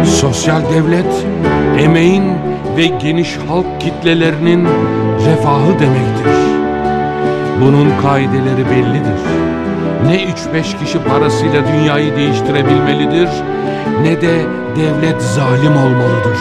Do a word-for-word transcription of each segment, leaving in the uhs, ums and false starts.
Sosyal devlet, emeğin ve geniş halk kitlelerinin refahı demektir. Bunun kaideleri bellidir. Ne üç beş kişi parasıyla dünyayı değiştirebilmelidir, ne de devlet zalim olmalıdır.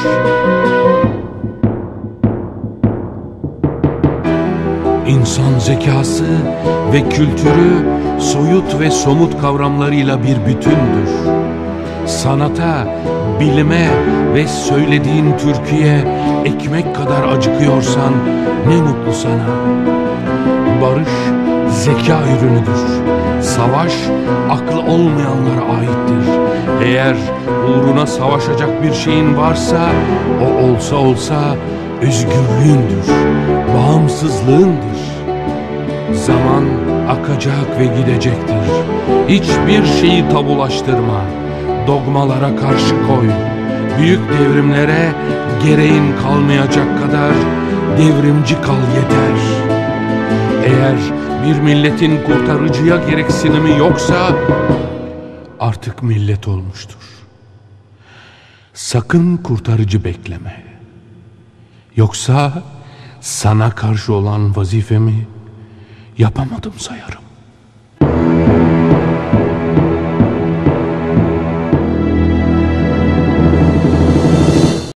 İnsan zekası ve kültürü soyut ve somut kavramlarıyla bir bütündür. Sanata, bilime ve söylediğin türküye ekmek kadar acıkıyorsan ne mutlu sana. Barış zeka ürünüdür. Savaş aklı olmayanlara aittir. Eğer uğruna savaşacak bir şeyin varsa o olsa olsa özgürlüğündür, bağımsızlığındır. Zaman akacak ve gidecektir. Hiçbir şeyi tabulaştırma. Dogmalara karşı koy. Büyük devrimlere gereğin kalmayacak kadar devrimci kal yeter. Eğer bir milletin kurtarıcıya gereksinimi yoksa artık millet olmuştur. Sakın kurtarıcı bekleme. Yoksa sana karşı olan vazifemi yapamadım sayarım.